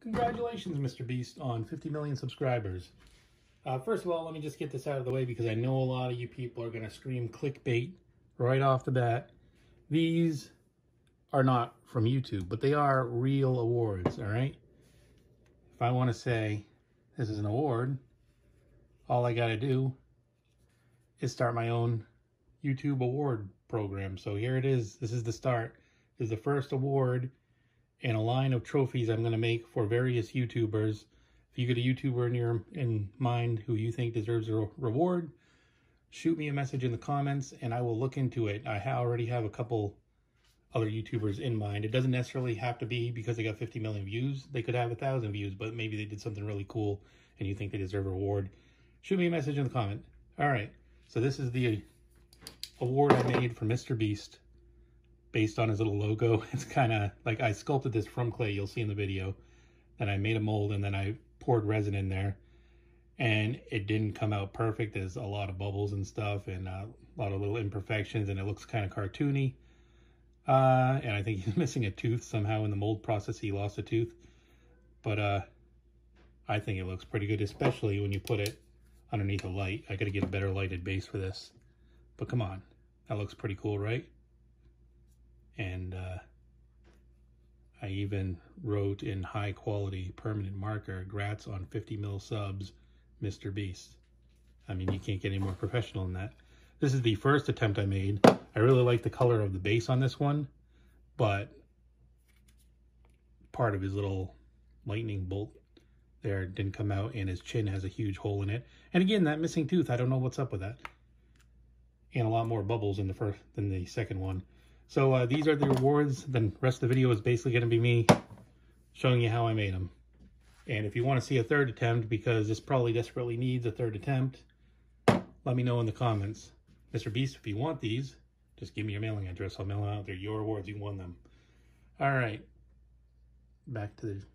Congratulations, Mr. Beast, on 50 million subscribers. First of all, let me just get this out of the way because I know a lot of you people are going to scream clickbait right off the bat. These are not from YouTube, but they are real awards, all right? If I want to say this is an award, all I got to do is start my own YouTube award program. So here it is. This is the start. This is the first award in a line of trophies I'm going to make for various YouTubers. If you get a YouTuber in mind who you think deserves a reward, shoot me a message in the comments and I will look into it. I already have a couple other YouTubers in mind. It doesn't necessarily have to be because they got 50 million views. They could have 1,000 views, but maybe they did something really cool and you think they deserve a reward. Shoot me a message in the comment. All right, so this is the award I made for Mr. Beast based on his little logo. It's kind of like I sculpted this from clay, you'll see in the video. Then I made a mold and then I poured resin in there. And it didn't come out perfect. There's a lot of bubbles and stuff and a lot of little imperfections and it looks kind of cartoony. And I think he's missing a tooth somehow in the mold process. He lost a tooth. But I think it looks pretty good, especially when you put it underneath a light. I gotta get a better lighted base for this. But come on, that looks pretty cool, right? And I even wrote in high quality permanent marker, "Grats on 50 mil subs, Mr. Beast." I mean, you can't get any more professional than that. This is the first attempt I made. I really like the color of the base on this one, but part of his little lightning bolt there didn't come out and his chin has a huge hole in it. And again, that missing tooth, I don't know what's up with that. And a lot more bubbles in the first than the second one. So these are the rewards. The rest of the video is basically going to be me showing you how I made them. And if you want to see a third attempt, because this probably desperately needs a third attempt, let me know in the comments. Mr. Beast, if you want these, just give me your mailing address. I'll mail them out. They're your awards. You won them. All right. Back to the...